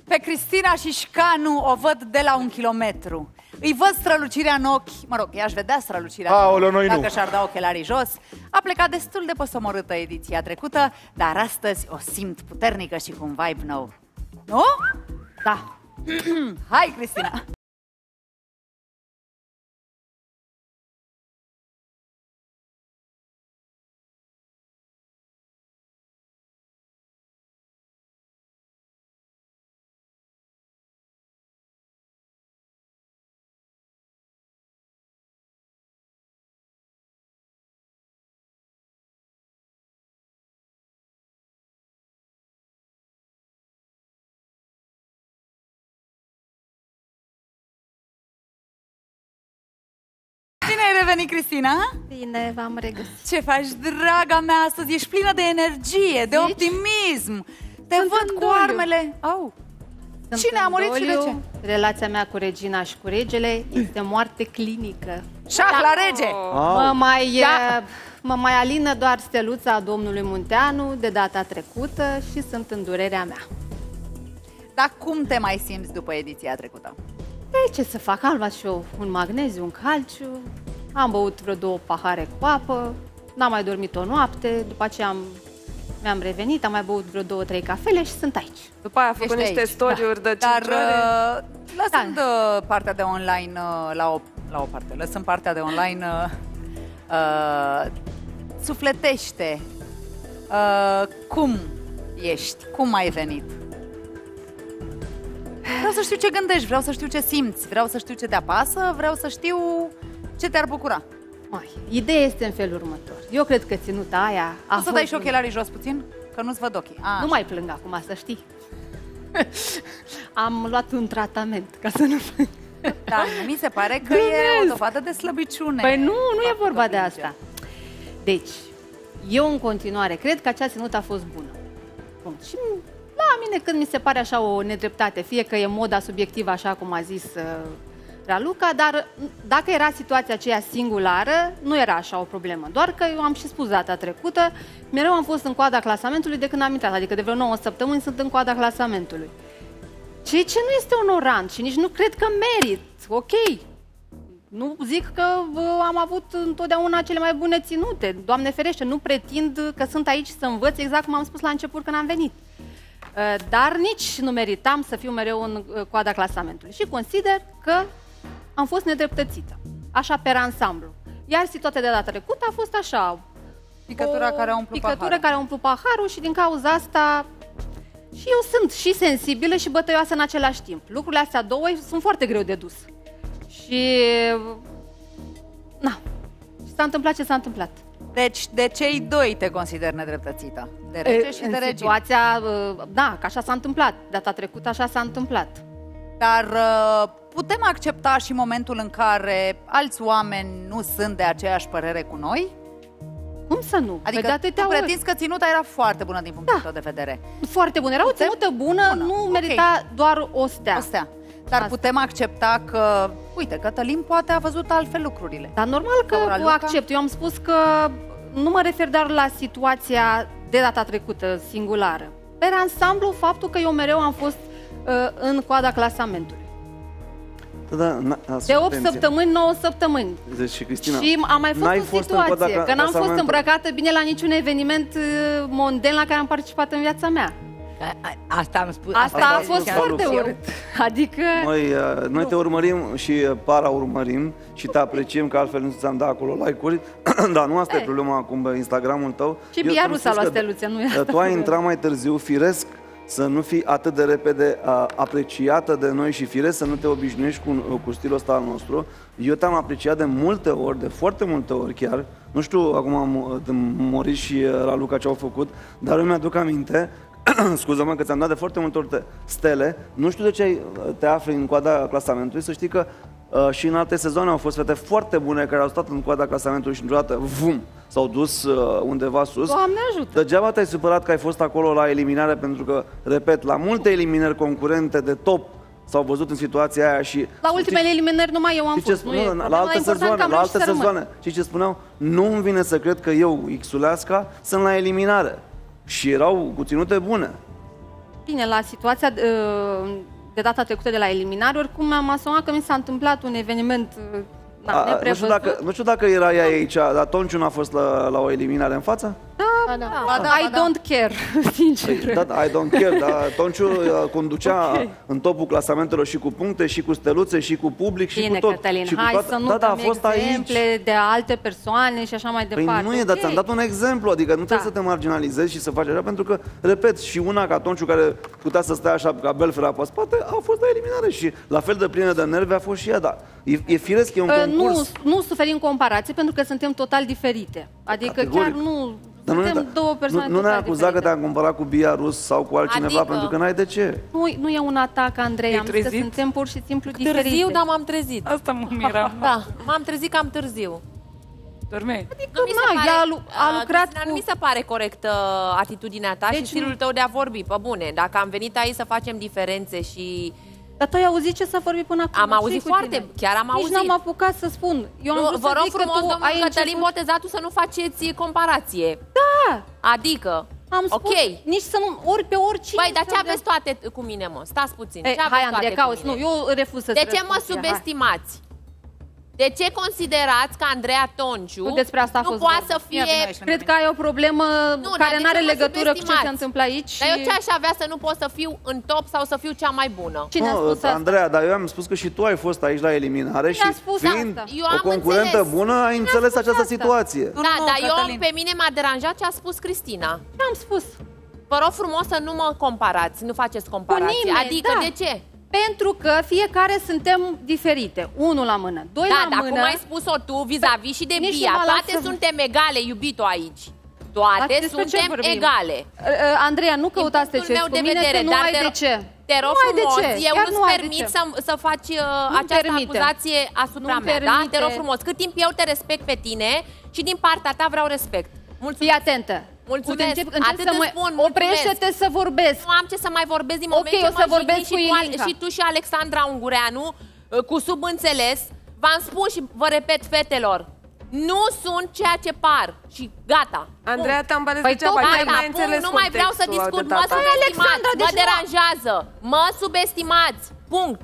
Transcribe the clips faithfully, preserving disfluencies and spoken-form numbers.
Pe Cristina Șișcanu o văd de la un kilometru. Îi văd strălucirea în ochi. Mă rog, i-aș vedea strălucirea Aoleu, în ochi noi dacă nu. și-ar da ochelarii jos. A plecat destul de posomorâtă ediția trecută, dar astăzi o simt puternică și cu un vibe nou. Nu? Da. Hai, Cristina! Bine ai revenit, Cristina! Bine, v-am regăsit. Ce faci, draga mea, astăzi? Ești plină de energie, de optimism. Te Sunt văd în cu doliu. armele. Au. Sunt Cine a în murit și de doliu. ce? Relația mea cu regina și cu regele este moarte clinică. Șah la rege! Mă mai, Da. eh, mă mai alină doar steluța domnului Munteanu de data trecută și sunt în durerea mea. Dar cum te mai simți după ediția trecută? Ei, ce să fac? Am luat și eu un magneziu, un calciu, am băut vreo două pahare cu apă, n-am mai dormit o noapte, după aceea am, mi-am revenit, am mai băut vreo două, trei cafele și sunt aici. După aia a făcut Ești niște aici, story-uri de Dar cinci ore. uh, lăsând uh, partea de online uh, la, o, la o parte, lăsând partea de online uh, uh, sufletește. Uh, cum ești? Cum ai venit? Vreau să știu ce gândești, vreau să știu ce simți, vreau să știu ce te apasă, vreau să știu ce te-ar bucura. Mai, ideea este în felul următor. Eu cred că ținuta aia a O să dai fost și ochelarii jos puțin? Că nu-ți văd ochii. A, Nu mai plâng acum, să știi. Am luat un tratament ca să nu plâng. da, mi se pare că Glumesc. e o dovadă de slăbiciune. Păi nu, nu e Faptul vorba că de plânge. asta. Deci, eu în continuare cred că acea ținută a fost bună. Punct. Și la mine când mi se pare așa o nedreptate, fie că e moda subiectivă, așa cum a zis uh, Raluca, dar dacă era situația aceea singulară, nu era așa o problemă. Doar că eu am și spus data trecută, mereu am fost în coada clasamentului de când am intrat, adică de vreo nouă săptămâni sunt în coada clasamentului. Ceea ce nu este onorant și nici nu cred că merit. Ok, nu zic că uh, am avut întotdeauna cele mai bune ținute. Doamne ferește, nu pretind că sunt aici să învăț exact cum am spus la început când am venit. Uh, dar nici nu meritam să fiu mereu în uh, coada clasamentului. Și consider că am fost nedreptățită. Așa pe ansamblu. Iar situația de data trecută a fost așa. Picătura o care a umplut picătură paharul. care a umplut paharul și din cauza asta și eu sunt și sensibilă și bătăioasă în același timp. Lucrurile astea două sunt foarte greu de dus. Și na, și s-a întâmplat ce s-a întâmplat. Deci de cei doi te consideri nedreptățită? De rege și în de regine. situația, da, că așa s-a întâmplat. Data trecută așa s-a întâmplat. Dar uh, putem accepta și momentul în care alți oameni nu sunt de aceeași părere cu noi? Cum să nu? Adică Păi de atâtea tu ori. pretinzi că ținuta era foarte bună din punctul Da. tău de vedere. Foarte bună. Era o Putem? ținută bună, Bună, nu ok. merita doar o stea. O stea. Dar Asta. putem accepta că, uite, Cătălin poate a văzut altfel lucrurile. Dar normal că Sau o Raluca? accept. Eu am spus că nu mă refer doar la situația de data trecută, singulară. Pe ansamblu, faptul că eu mereu am fost uh, în coada clasamentului. Da, na, De opt săptămâni, nouă săptămâni. Deci, Cristina, Și am mai fost n-ai în fost în coada situație, cla- că n-am fost clasamentului. îmbrăcată bine la niciun eveniment uh, mondial la care am participat în viața mea. A- a- Asta am spus. Asta Asta a am fost spus, foarte Raluca. urât. Adică... Noi, uh, noi te urmărim și uh, para urmărim și te apreciem, că altfel nu ți-am dat acolo like-uri, dar nu asta e Ei. problema acum pe Instagramul tău. Și Eu Biaru ți-am s-a spus luat că steluțe, nu e uh, asta Tu ai problema. intrat mai târziu, firesc să nu fii atât de repede uh, apreciată de noi și firesc să nu te obișnuiești cu, uh, cu stilul ăsta al nostru. Eu te-am apreciat de multe ori, de foarte multe ori chiar. Nu știu acum am de Moris și uh, Raluca ce au făcut, dar eu mi-aduc aminte scuză-mă că ți-am dat de foarte multe ori te- stele. Nu știu de ce ai- te afli în coada clasamentului. Să știi că uh, și în alte sezoane au fost fete foarte bune care au stat în coada clasamentului și într-o dată, vum, s-au dus uh, undeva sus. Doamne ajută! Degeaba te-ai supărat că ai fost acolo la eliminare, pentru că, repet, la multe eliminări concurente de top s-au văzut în situația aia și... La ultimele eliminări numai eu am Știi ce fost. Nu e spuneau? La problema, alte important sezoane, că am la reușit alte să rămân. sezoane. Și ce spuneau? Nu-mi vine să cred că eu, Xuleasca, sunt la eliminare. Și erau cu ținute bune. Bine, la situația de, de data trecută de la eliminare, oricum am asumat că mi s-a întâmplat un eveniment na, A, nu, știu dacă, nu știu dacă era ea aici, dar Tonciu n-a fost la, la o eliminare în față? Da, da, da, da, I don't care, sincer. Da, da, I don't care, dar Tonciu conducea okay. în topul clasamentelor și cu puncte, și cu steluțe, și cu public, și Bine, cu tot. Cătălin, și hai cu toată... să nu da, da, a dăm fost exemple aici. de alte persoane și așa mai Păi departe. nu e, dar ți-am dat un exemplu, adică nu trebuie Da. să te marginalizezi și să faci așa, pentru că, repet, și una ca Tonciu, care putea să stea așa ca belfera pe spate, a fost la eliminare și la fel de plină de nervi a fost și ea, dar e, e firesc, e un Uh, concurs. Nu, nu suferim comparație pentru că suntem total diferite. Adică Categoric. chiar nu... Dar nu, Suntem două persoane nu, nu ne-ai total acuzat că diferite. te-am comparat cu Bia Rus sau cu altcineva, Adică- pentru că n-ai de ce. Nu, nu e un atac, Andrei, am zis că trezit? suntem pur și simplu diferite. Târziu, dar m-am trezit. Asta mă miram. Da, m-am trezit cam târziu. Dormeai? Nu mi se na, pare, ea a lu- a uh, lucrat Cristina, cu- nu mi se pare corectă atitudinea ta Deci și stilul tău de a vorbi, pe bune. Dacă am venit aici să facem diferențe și... Dar tu ai auzit ce s-a vorbit până acum? Am Ce-i auzit cu foarte, tine? chiar am Nici auzit. n-am apucat să spun. Eu am Nu, vrut vă să rog zic că frumos, tu domnul ai Cătălin început... Botezatu, să nu faceți comparație. Da! Adică, Am spus, ok. nici să nu... Ori pe oricine... Băi, dar să ce dea- aveți toate cu mine, mă? Stați puțin. Ei, Ce aveți hai, Andrei, toate cu cauți. Nu, mine? eu refuz să De ce mă subestimați? De ce considerați că Andreea Tonciu Nu despre asta a nu fost poate vorba. să fie... Ia, vino aici. Cred că ai o problemă Nu, care dar nu are de ce mă legătură cu ce subestimați? se întâmplă aici. Dar eu și- ce aș avea să nu pot să fiu în top sau să fiu cea mai bună? Cine a Nu, spus asta? Andreea, dar eu am spus că și tu ai fost aici la eliminare Cine și a spus fiind asta? Eu o am concurentă înțeles. bună, ai înțeles spus această asta? situație. Nu, Da, nu, dar eu, Cătălin. pe mine m-a deranjat ce a spus Cristina. Ce am spus? Vă rog frumos să nu mă comparați, nu faceți comparații. nimeni, Adică da. de ce? Pentru că fiecare suntem diferite. Unul la mână, doi Da, la dar mână. cum ai spus-o tu vis-a-vis și de Nici Bia, nu mă las toate să- suntem egale, iubito, aici. Dar Toate despre ce suntem vorbim? egale. Uh, uh, Andreea, nu căutați Din te punctul cerți meu cu de mine, vedere, că nu dar ai te de rog- ce. Te rog Nu ai de frumos, ce, eu chiar nu-ți nu ai de permit ce. să, să faci uh, Nu-mi această permite. acuzație asupra Nu-mi mea, da? permite. Te rog frumos, cât timp eu te respect pe tine și din partea ta vreau respect. Mulțumesc. Fii atentă. Mulțumesc. Uite, încep, încep Atât să îți mă... spun, Oprește-te să vorbesc. Nu am ce să mai vorbesc din Ok, moment ce o să mă vorbesc jigni cu și, Ilinca. și tu și Alexandra Ungureanu, uh, cu subînțeles. V-am spus și vă repet, fetelor, nu sunt ceea ce par și gata. Andreea, te-am înțeles Păi degeaba, tocmai, nu Gata, ai punct, înțeles nu mai vreau să contextul discut, de mă data asta. subestimați, Alexandra, mă deci nu- deranjează, mă subestimați, punct.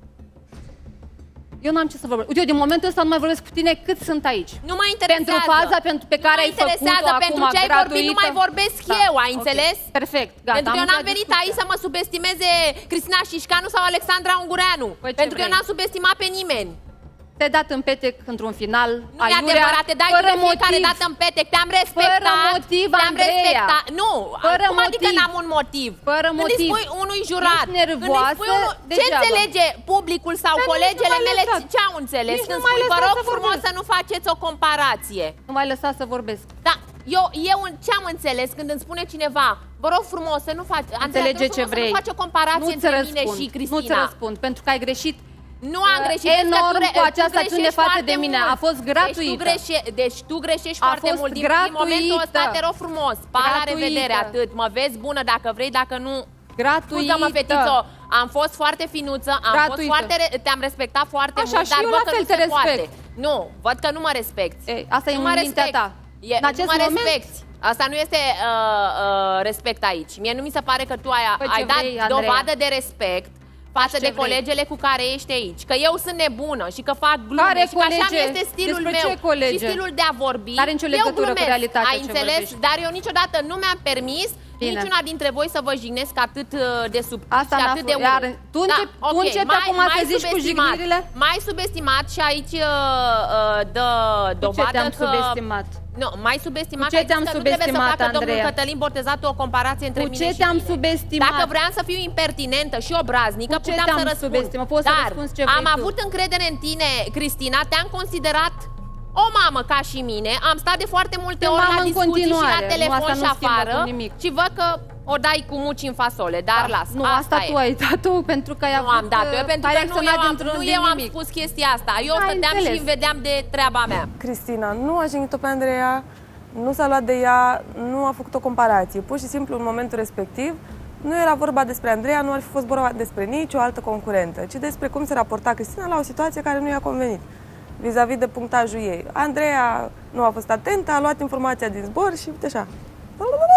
Eu n-am ce să vorbesc. Uite, eu din momentul ăsta nu mai vorbesc cu tine cât sunt aici. Nu mă interesează. Pentru faza pentru pe care nu ai mă interesează, făcut-o pentru acum ce ai vorbit, nu gratuită. mai vorbesc Da, eu, ai ok. înțeles? Perfect, gata. Pentru că am eu n-am încheiat venit discuția. aici să mă subestimeze Cristina Șișcanu sau Alexandra Ungureanu. Păi ce pentru că eu vrei? n-am subestimat pe nimeni. Te-ai dat în petec într-un final. Nu e adevărat, te dai tu de fiecare dată în petec, te-am respectat. Fără motiv, te-am Andreea. respectat. Nu, Fără cum adică motiv. n-am un motiv? Fără Când motiv. îi spui unui jurat, Ești nervoasă, când îi spui unul, ce degeaba. înțelege publicul sau Dar nici colegele nu m-ai mele, lăsat. ce au înțeles? Nici Când nu m-ai spui, vă lăsat rog să frumos vorbesc. să nu faceți o comparație. Nu m-ai lăsat să vorbesc. Da, eu, eu ce am înțeles când îmi spune cineva, vă rog frumos să nu faci, Andreea, Înțelege te rog ce frumos să vrei. nu faci o comparație Nu-ți între mine răspund. și Cristina. Nu-ți răspund, pentru că ai greșit. Nu am Uh, greșit. vezi că enorm tu gre- cu tu această acțiune greșești față foarte de mine. mult. A fost gratuită. Deci tu, greșe, deci tu greșești A foarte fost mult. Din, din momentul ăsta gratuită. te rog frumos. Pa, la Gratuită. revedere, atât. Mă vezi bună dacă vrei, dacă nu... Gratuită. Scuze-mă, fetițo, am fost foarte finuță, am Gratuită. fost foarte, re- te-am respectat foarte Așa, mult, și dar eu văd la că fel nu te se poate. respect. Nu, văd că nu mă respecti. Ei, asta e nu în mă mintea respect. ta. E, În acest nu mă moment- respecti. Asta nu este uh, uh, respect aici. Mie nu mi se pare că tu ai, Păi ai ce dat vrei, Andreea? dovadă de respect față ce de vrei? colegele cu care ești aici. Că eu sunt nebună și că fac glume Care și că așa colege? este stilul Despre meu ce colege? și stilul de a vorbi. N-are nicio Eu legătură cu glumesc, realitatea ai ce înțeles? vorbești. Dar eu niciodată nu mi-am permis Bine. niciuna dintre voi să vă jignesc atât uh, de sub Asta și n-a atât fost- de urât. iar tu începi- tu începi acum să zici cu subestimat, jignirile? mai subestimat și aici uh, uh, dă Cu ce dovadă te-am că... subestimat? Nu, mai subestimat Cu ce că te-am zici că nu trebuie să subestimat, facă domnul Andreea? Cătălin Botezatu o comparație între Cu mine ce și te-am mine. subestimat? Dacă vreau să fiu impertinentă și obraznică, Cu ce puteam te-am să răspund. subestimat? Poți să Dar răspunzi ce vrei am tu. avut încredere în tine, Cristina, te-am considerat o mamă ca și mine, am stat de foarte multe Sunt ori mamă la în discuții și continuare. la Nu, telefon asta și nu schimbă afară cu nimic. și văd că o dai cu muci în fasole, dar las, Nu, asta, e. tu ai dat-o pentru că ai Nu avut am dat eu, pentru ai că nu reacționat eu, am, dintr-un nu din eu am nimic. spus chestia asta. Eu Ai stăteam înțeles. și îmi vedeam de treaba mea. Cristina nu a jignit-o pe Andreea, nu s-a luat de ea, nu a făcut o comparație. Pur și simplu, în momentul respectiv, nu era vorba despre Andreea, nu ar fi fost vorba despre nicio altă concurentă, ci despre cum se raporta Cristina la o situație care nu i-a convenit, vis-a-vis de punctajul ei. Andreea nu a fost atentă, a luat informația din zbor și uite așa.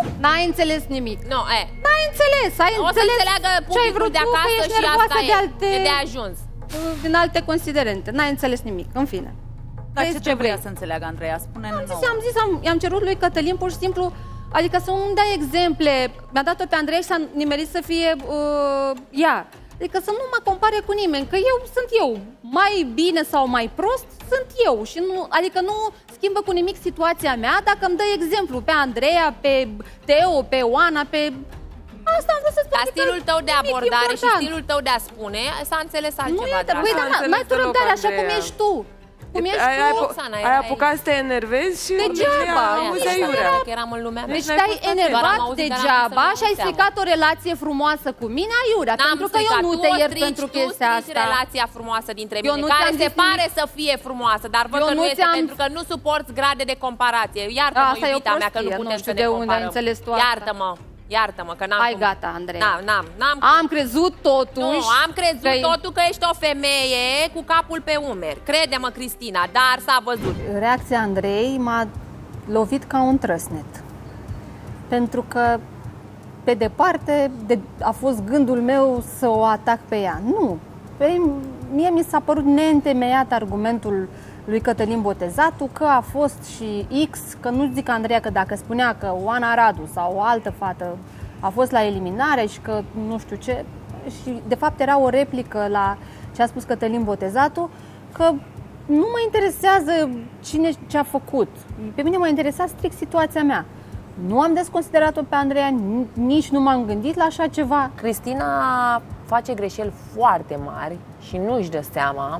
N-ai înțeles nimic. Nu, e. N-ai înțeles, ai O să înțeles înțeleagă ce ai publicul vrut de tu, că acasă ești și nervoasă asta de e. alte, E de ajuns. din alte considerente. N-ai înțeles nimic, în fine. Dar Vezi ce trebuia să înțeleagă, Andreea? Spune-ne Am zis, nouă. am zis, am, i-am cerut lui Cătălin pur și simplu, adică să nu-mi dai exemple. Mi-a dat-o pe Andreea și s-a nimerit să fie uh, ea. Adică să nu mă compare cu nimeni, că eu sunt eu. Mai bine sau mai prost, sunt eu. Și nu, adică nu schimbă cu nimic situația mea dacă îmi dă exemplu pe Andreea, pe Teo, pe Oana, pe... Asta am vrut să spun. Dar stilul tău de abordare și stilul tău de a spune s-a înțeles altceva, Nu e, dragă. băi, dar Am n-ai tu înțeles răbdare deloc, așa cum Andreea. ești tu. Cum ești Ai, tu. ai, Roxana, ai erai- apucat să te enervezi și Degeaba, auzi nici aiurea. Că eram în lumea mea. Deci n-ai te-ai fost atent. Doar am enervat auzit, dar n-am degeaba să-mi și ai dau stricat o relație frumoasă cu mine, aiurea, N-am pentru că eu stricat. nu Tu te o iert strici, pentru tu chestia strici asta. relația frumoasă dintre Eu mine, nu care ți-am se zis pare nimic. să fie frumoasă, dar văd Eu că nu nu este ți-am- pentru că nu suporți grade de comparație. Iartă-mă, Asta e o iubita mea, că nu prostie, putem nu știu să ne de unde ai comparăm. înțeles tu asta. Iartă-mă, iartă-mă, că n-am Hai, cum. gata, Andreea. N-am, n-am, n-am cum. Am crezut totuși... Nu, am crezut că- totul că ești o femeie cu capul pe umeri. Crede-mă, Cristina, dar s-a văzut. Reacția Andrei m-a lovit ca un trăsnet. Pentru că, pe departe, de, a fost gândul meu să o atac pe ea. Nu. Pe mie mi s-a părut neîntemeiat argumentul lui Cătălin Botezatu că a fost și X, că nu zic Andreea că dacă spunea că Oana Radu sau o altă fată a fost la eliminare și că nu știu ce, și de fapt era o replică la ce a spus Cătălin Botezatu, că nu mă interesează cine ce a făcut. Pe mine mă interesa strict situația mea. Nu am desconsiderat-o pe Andreea, nici nu m-am gândit la așa ceva. Cristina face greșeli foarte mari și nu își dă seama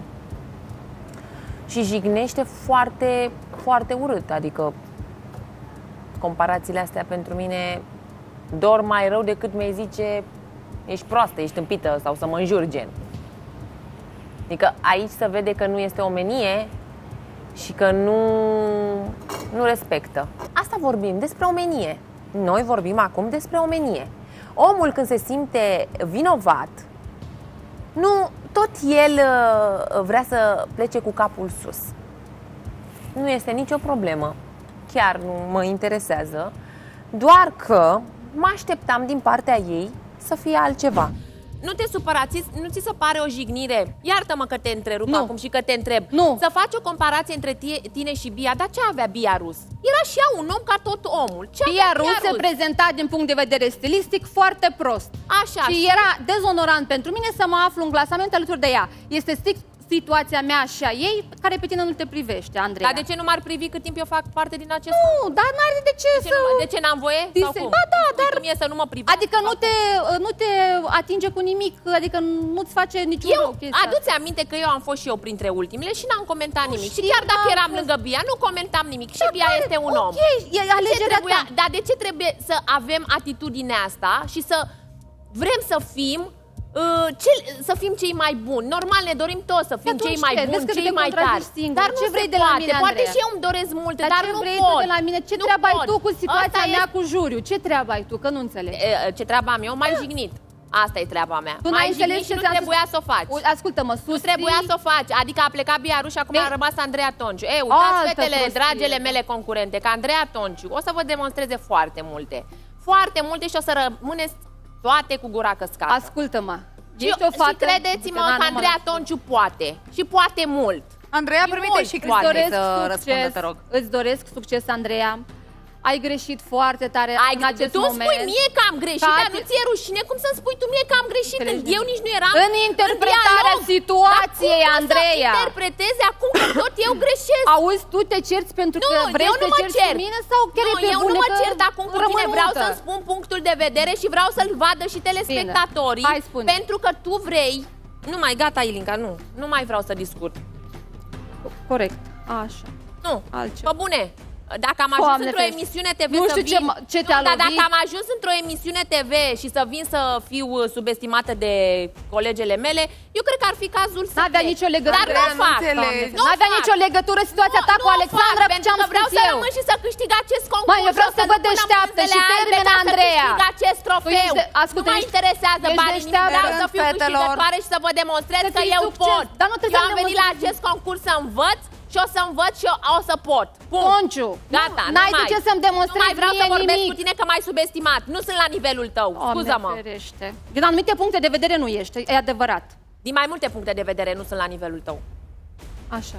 și jignește foarte, foarte urât. Adică comparațiile astea pentru mine dor mai rău decât mi-ai zice ești proastă, ești tâmpită sau să mă înjuri, gen. Adică aici se vede că nu este omenie și că nu, nu respectă. Asta vorbim, despre omenie. Noi vorbim acum despre omenie. Omul când se simte vinovat, nu, tot el uh, vrea să plece cu capul sus. Nu este nicio problemă. Chiar nu mă interesează. Doar că mă așteptam din partea ei să fie altceva. Nu te supăra, ți, nu ți se pare o jignire? Iartă-mă că te întrerup Nu. acum și că te întreb. Nu. Să faci o comparație între tie, tine și Bia, dar ce avea Bia Rus? Era și ea un om ca tot omul. Ce Bia avea Rus se prezenta din punct de vedere stilistic foarte prost. Așa. Și era dezonorant pentru mine să mă aflu în clasament alături de ea. Este strict situația mea și a ei, care pe tine nu te privește, Andreea. Dar de ce nu m-ar privi cât timp eu fac parte din acest... Nu, dar n-are de ce, De ce, să... nu, de ce n-am voie? Ți Sau se- cum? Ba da, Știi dar- cum e să nu mă privești? Adică nu te, nu te atinge cu nimic, adică nu-ți face niciun Eu, rău chestia. adu-ți aminte că eu am fost și eu printre ultimele și n-am comentat nimic. Și știu, chiar dacă n-am eram fost. lângă Bia, nu comentam nimic. Și Dar Bia care- este un om. ok, e De ce alegerea trebuia, ta. dar de ce trebuie să avem atitudinea asta și să vrem să fim uh, ce, să fim cei mai buni? Normal, ne dorim toți să fim Atunci cei mai ce? Vezi buni, că cei te mai tari. contrazici singur. Dar Ce nu vrei se de la poate. mine, Poate Andreea? și eu îmi doresc multe, Dar, dar, ce nu vrei pot. tu de la mine? Ce Nu treabă ai pot. tu cu situația Asta mea e- cu juriu? Ce treabă ai tu? Că nu înțeleg. E, Ce treaba am eu? M-ai jignit. Asta e treaba mea. Tu n-ai M-ai înțeles jignit și ce nu ți-am trebuia spus. să o faci. U- Ascultă-mă, Nu susții... trebuia să o faci, adică a plecat Bia Ruș și acum Bine. a rămas Andreea Tonciu. Ei, uitați, Altă fetele, prostie. dragele mele concurente, că Andreea Tonciu o să vă demonstreze foarte multe. Foarte multe și o să rămâneți toate cu gura căscată. Ascultă-mă. Și, Ești o fată... și credeți-mă Na, că nu mă Andreea las. Tonciu poate. Și poate mult. Andreea, Și permite mult și Îți poate Cristina doresc să răspundă, succes, te rog. îți doresc succes, Andreea. Ai greșit foarte tare Ai, în acest tu îmi moment. spui mie că am greșit, Ca dar te- nu ți-e rușine? Cum să-mi spui tu mie că am greșit Crezi când de eu mine. nici nu eram În interpretarea dialog? situației, Dar cum Andreea. să interpretezi acum că tot eu greșesc? Auzi, tu te cerți pentru Nu, că vrei eu să nu te mă cerți cer. cu mine sau chiar Nu, e pe eu bune nu mă că cer acum cu rămân tine, vreau mută? să-mi spun punctul de vedere și vreau să-l vadă și telespectatorii. Bine. Hai, spune. Pentru că tu vrei... Nu mai, gata, Ilinca, nu. Nu mai vreau să discut. Corect, așa. Nu, Altceva. pe bune. Dacă am ajuns Doamne într-o ferește. emisiune T V Nu să știu vin... ce m- ce te-a nu, dar lovit. dacă am ajuns într-o emisiune T V și să vin să fiu uh, subestimată de colegele mele, eu cred că ar fi cazul să N-avea plec. nicio legătură. Dar nu Andreea, nu fac. înțelegi. Nu N-avea fac. nicio legătură situația ta Nu, cu nu Alexandra, fac, cu ce am pentru că vreau spus să eu. rămân și să câștig acest concurs. Măi, eu vreau să nu vă pun în deșteaptă și mânzele albe termină, ca să Andreea. câștig acest trofeu. ești de- ascultă, nu mă ești- interesează ești banii, nimic. deșteaptă, Vreau să fiu fetelor. câștigătoare și să vă demonstrez Să că fii eu succes. pot. Dar nu trebuie eu să am ne venit mă- la acest concurs să învăț și o să învăț și eu o să pot. Punct. Ponciu, gata, n-ai de mai. ce să-mi demonstrezi Nu mai vreau mie să vorbesc nimic. cu tine că m-ai subestimat. Nu sunt la nivelul tău. Scuză-mă. Ferește. Din anumite puncte de vedere nu ești, e adevărat. Din mai multe puncte de vedere nu sunt la nivelul tău. Așa.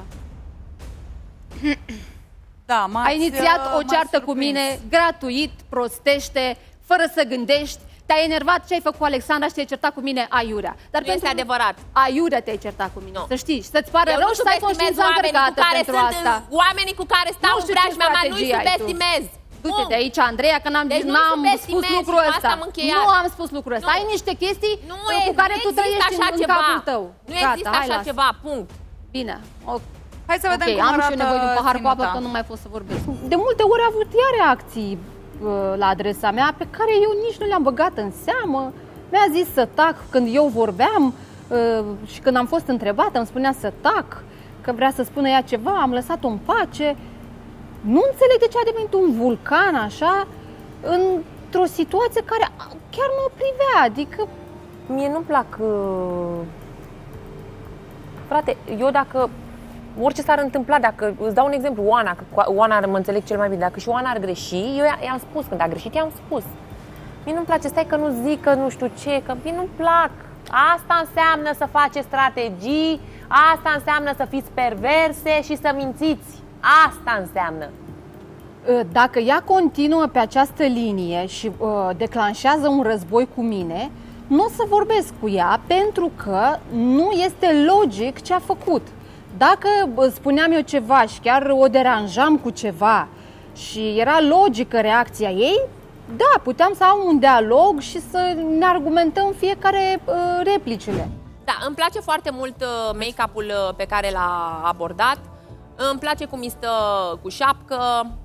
Da, Ai inițiat o ceartă cu mine, gratuit, prostește, fără să gândești. Te-ai enervat ce ai făcut cu Alexandra și te-ai certat cu mine aiurea. Dar Nu este adevărat. Aiurea te-ai certat cu mine, Nu. să știi. Și să-ți pară Eu rău nu și să ai subestimez conștiința oamenii cu încărcată care pentru sunt asta. în, oamenii cu care stau Nu în știu ce preajma mea, nu-i strategie ai tu. subestimez. Du-te de aici, Andreea, că n-am Deci nu n-am spus subestimezi, lucrul cu asta ăsta. am încheiat. Nu am spus lucrul ăsta. Nu. Ai niște chestii Nu, cu care nu tu există trăiești așa în, în ceva. capul tău. Nu Gata, există hai, așa lasă. ceva, punct. Bine. O... Hai să vedem Ok, cum am arată și eu nevoie de un pahar cu apă, ținuta. că nu mai pot să vorbesc. De multe ori a avut ea reacții uh, la adresa mea, pe care eu nici nu le-am băgat în seamă. Mi-a zis să tac când eu vorbeam uh, și când am fost întrebată, îmi spunea să tac, că vrea să spună ea ceva, am lăsat-o în pace. Nu înțeleg de ce a devenit un vulcan așa, într-o situație care chiar nu o privea, adică... Mie nu-mi plac... Uh... Frate, eu dacă... Orice s-ar întâmpla, dacă... Îți dau un exemplu, Oana, că Oana mă înțeleg cel mai bine. Dacă și Oana ar greși, eu i-am spus. Când a greșit, i-am spus. Mie nu-mi place, stai că nu zic, că nu știu ce, că mie nu-mi plac. Asta înseamnă să faceți strategii, asta înseamnă să fiți perverse și să mințiți. Asta înseamnă. Dacă ea continuă pe această linie și uh, declanșează un război cu mine, nu o să vorbesc cu ea pentru că nu este logic ce a făcut. Dacă spuneam eu ceva și chiar o deranjam cu ceva și era logică reacția ei, da, puteam să am un dialog și să ne argumentăm fiecare uh, replicile. Da, îmi place foarte mult uh, make-up-ul uh, pe care l-a abordat. Îmi place cum îi stă cu șapcă.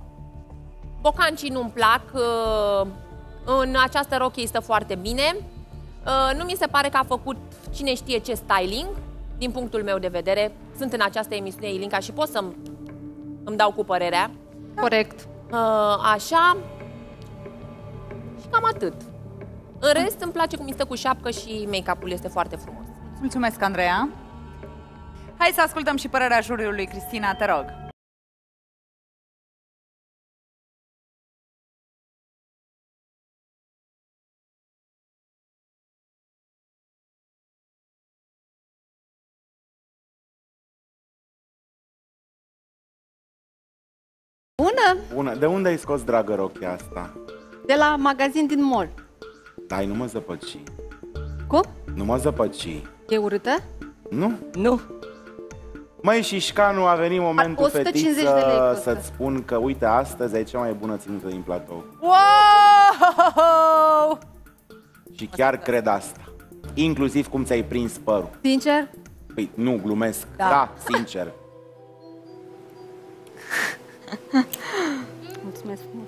Bocancii nu-mi plac. Uh, în această rochie îi stă foarte bine. Uh, nu mi se pare că a făcut cine știe ce styling, din punctul meu de vedere. Sunt în această emisiune Ilinca și pot să-mi îmi dau cu părerea. Corect. Uh, așa. Și cam atât. În rest, îmi place cum îi stă cu șapcă și make-up-ul este foarte frumos. Mulțumesc, Andreea. Hai să ascultăm și părerea juriului. Cristina, te rog. Bună! Bună. De unde ai scos, dragă, rochia asta? De la magazin din mall. Dai, nu mă zăpăci. Cum? Nu mă zăpăci. E urâtă? Nu? Nu. Măi, și Șcanu, a venit momentul, o sută cincizeci de lei fetiță, costă. să-ți spun că, uite, astăzi ai cea mai bună ținută din platou. Wow! Și chiar cred asta. Inclusiv cum ți-ai prins părul. Sincer? Păi, nu, glumesc. Da, da sincer. Mulțumesc frumos.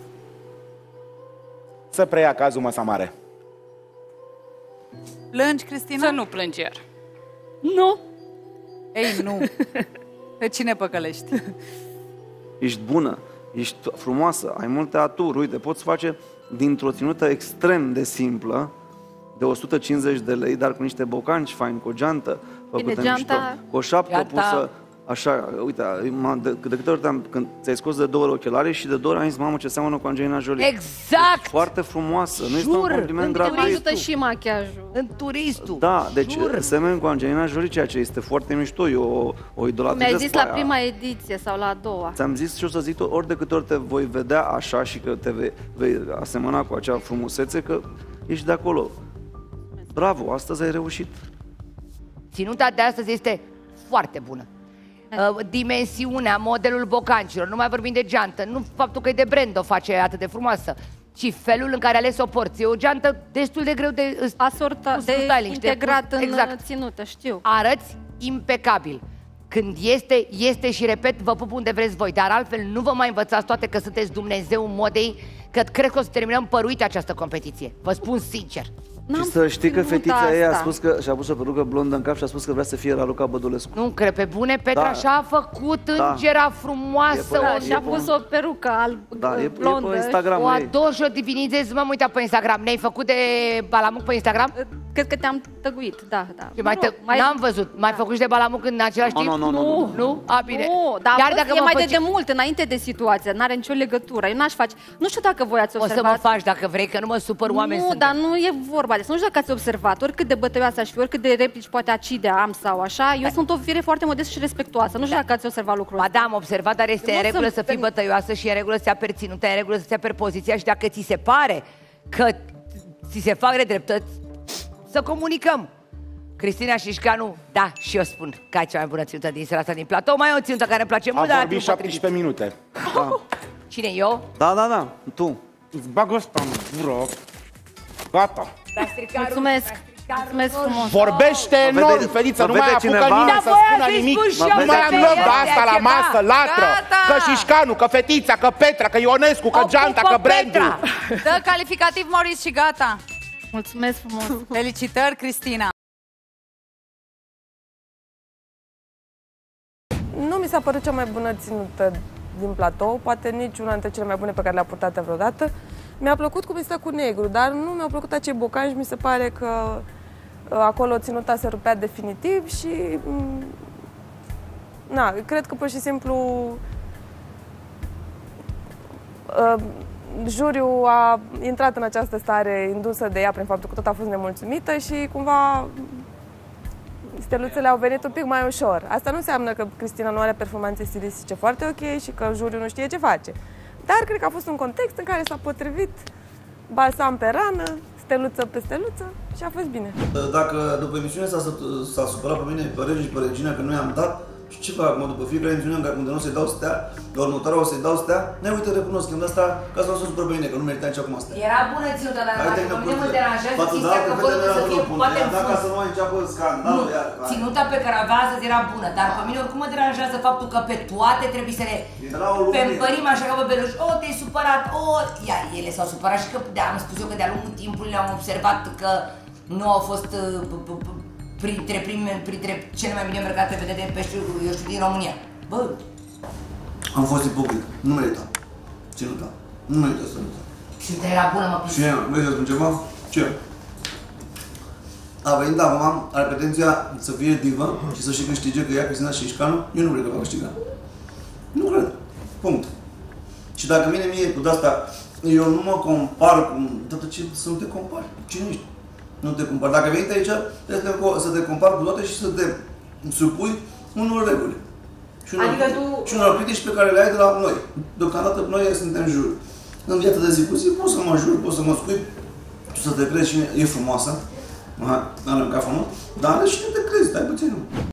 Să preia cazul Măsa Mare. Plângi, Cristina? Să nu plângi iar. Nu. Ei, nu. Pe cine păcălești? Ești bună, ești frumoasă, ai multe aturi. Uite, poți face dintr-o ținută extrem de simplă, de o sută cincizeci de lei, dar cu niște bocanci faini, cu o geantă făcută geanta- mișto, cu o șapcă Gata. pusă așa. Uite, m-am- de, de câte ori te-am, când ți-ai scos de două ori ochelari și de două ori am zis, mamă, ce seamănă cu Angelina Jolie. Exact! Ești foarte frumoasă, nu este un Jur, compliment între Mă gratuit. ajută și machiajul. În turistul. Da, deci Jur. semeni cu Angelina Jolie, ceea ce este foarte mișto. Eu o, o idolatrizez Mi-ai zis pe la aia. prima ediție sau la a doua. Ți-am zis și o să zic tot, ori de câte ori te voi vedea așa și că te vei, vei asemăna cu acea frumusețe, că ești de acolo. Bravo, astăzi ai reușit. Ținuta de astăzi este foarte bună. Uh, dimensiunea, modelul bocancilor, nu mai vorbim de geantă, nu faptul că e de brand o face atât de frumoasă, ci felul în care ales o porție. E o geantă destul de greu de Asorta, pus de în styling, știi? integrat în Exact. ținută, știu. Arăți impecabil. Când este, este și repet, vă pup unde vreți voi, dar altfel nu vă mai învățați toate că sunteți Dumnezeu modei, că cred că o să terminăm păruite această competiție. Vă spun sincer. Și să știi că ținut fetița ei a asta. spus că și-a pus o perucă blondă în cap și a spus că vrea să fie Raluca Bădulescu. Nu cred, pe bune, Petra Da. așa a făcut, Da. îngera frumoasă, E Da, pe- și-a e pus o perucă alb, Da, e, e blondă. pe Instagram. o ei. ador și o divinizez, m-am uitat pe Instagram. Ne-ai făcut de balamuc pe Instagram? Cred că te-am tăguit, da, da. Și mai Nu, tă... N-am văzut. Mai făcut și de balamuc în același timp? Nu, nu, nu, nu. Nu? A, bine. Nu, dar Chiar dacă dacă e mă mai de face... demult, înainte de situație, n-are nicio legătură. Eu n-aș face... Nu știu dacă voi ați O să observat... mă faci dacă vrei, că nu mă supăr, oameni Nu, sunt. dar nu e vorba de asta. Nu știu dacă ați observat, oricât de bătăioasă aș fi, oricât de replici poate acide am sau așa, eu sunt o fire foarte modestă și respectuoasă. Nu știu dacă ați observat lucrul Ba ăsta. da, am observat, dar este Eu în nu regulă sunt- să fii bătăioasă și e în regulă să te aperi ținută, e în regulă să te aperi poziția și dacă ți se pare că ți se fac redreptăți, să comunicăm. Cristina Șișcanu, da, și eu spun că ai cea mai bună ținută din seara asta din platou. Mai e o ținută care îmi place mult, Am dar vorbit nu potrivit. șaptesprezece minute. Cine, eu? Da, da, da, tu. Îți bag ăsta în gură. Gata. Mulțumesc. Mulțumesc frumos. Vorbește Mă enorm, vede- Feliță, mă nu mai vede apucă cineva? nimeni Da, să voia spună să-i nimic. spun și Mă eu vede Nu mai că am pe loc de el asta de la ceva. masă, latră. Gata. Că Șișcanu, că Fetița, că Petra, că Ionescu, că O Geanta, pupă că Brandu. Petra. Dă calificativ Maurice și gata. Mulțumesc frumos. Felicitări, Cristina. Nu mi s-a părut cea mai bună ținută din platou, poate nici una dintre cele mai bune pe care le-a purtat vreodată. Mi-a plăcut cum este cu negru, dar nu mi-au plăcut acei bocanci, mi se pare că uh, acolo ținuta se rupea definitiv și... mm, na, cred că pur și simplu uh, juriul a intrat în această stare indusă de ea prin faptul că tot a fost nemulțumită și cumva steluțele au venit un pic mai ușor. Asta nu înseamnă că Cristina nu are performanțe stilistice foarte ok și că juriul nu știe ce face. Dar cred că a fost un context în care s-a potrivit balsam pe rană, steluță pe steluță și a fost bine. Dacă după emisiune s-a, s-a supărat pe mine, pe rege și pe regina că nu i-am dat, și ce fac, mă, după fiecare emisiune în care unde nu o să-i dau stea, la următoarea o să-i dau stea, ne uite, recunosc, când ăsta, ca să nu se supăr pe mine, că nu merită nici acum stea. Era bună ținută, dar Hai, pe mine mă deranjează față de chestia alte că fete vorbim nu să era fie bună, poate i-am dat ca frumos. să nu mai înceapă Nu, scandalul, iar. ținuta pe care o avea astăzi era bună, dar pe mine oricum mă deranjează faptul că pe toate trebuie să le Era o lumire. pempărim așa ca pe beluș. O, te-ai supărat, o... Ia, ele s-au supărat și că, de am spus eu că de-a lungul timpului le-am observat că nu au fost uh, p- p- p- printre, prime, printre cele mai bine îmbrăcate vedete de pești, eu știu, din România. Bă, Am fost ipocrit, nu merita. Ținuta, nu merită steluța. ținuta era bună, mă Și ea, vrei să spun ceva? Ce? A venit acum, are pretenția să fie divă și să și câștige că ea, Cristina Șișcanu, eu nu cred că va câștiga. Nu cred. Punct. Și dacă mine mie cu de-asta, eu nu mă compar cu... Tată, ce să nu te compari? Cine ești? Nu te compari. Dacă vei aici, trebuie să te, să te compari cu toate și să te supui unor reguli. Și unor, Adică tu... și unor critici pe care le ai de la noi. Deocamdată noi suntem juri. În viața de zi cu zi poți să mă juri, poți să mă scui, tu să te crezi cine e frumoasă, am ca frumos, dar și nu te crezi, stai puțin.